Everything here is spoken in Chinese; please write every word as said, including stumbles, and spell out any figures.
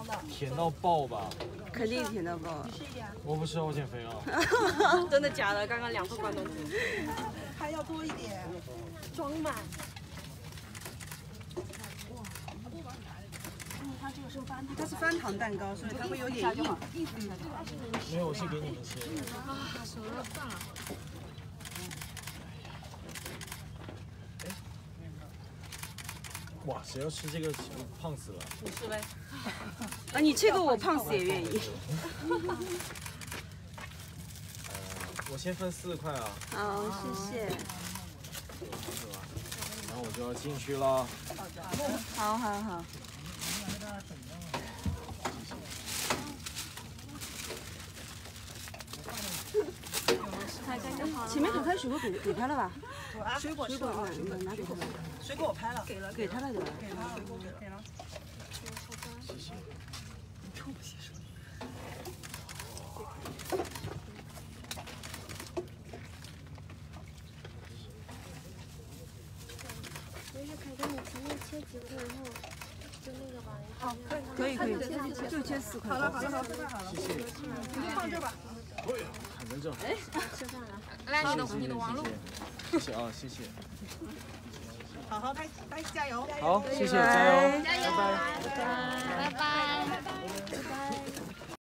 装的。 甜到爆吧？ 肯定甜到爆。 你试一点。 我不吃，我减肥啊。 真的假的？刚刚两份关东煮。 还要多一点。 装满。 它这个是翻， 它是翻糖蛋糕，所以它会有点硬。 嗯， 没有，我是给你们吃。 啊，手要断了。 哇，谁要吃这个胖死了？ 你吃呗。啊，你这个我胖死也愿意。 呃，我先分四块啊。 好，谢谢。 然后我就要进去了。 好好好。 前面可开水果给给他了吧？ 啊，水果水果拿拿给他了。 水果我拍了，给了， 给他了对吧？ 给了，水果给了，给了。 谢谢。 你看我写什么？ 没事，凯哥，你前面切几块，然后就那个吧。 好， 可以可以，就切四块。 好了好了好了，这块好了。 谢谢。 你就放这吧。 看成这。 哎，吃饭了。来，你的你的网路。 谢谢啊，谢谢。 好好拍拍，加油！ 好，谢谢，加油， 加油， 拜拜， 拜拜，拜拜。